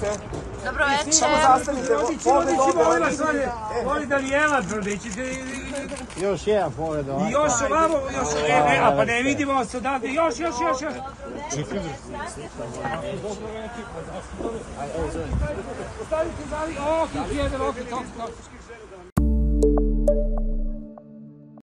Dobro večer. Samo zastanite, Voli da lijeva, prodećete. Još jedan pogled ovako. Još ovamo, još, a pa ne vidimo se odavde, još. Ostavite zali, kik jedan,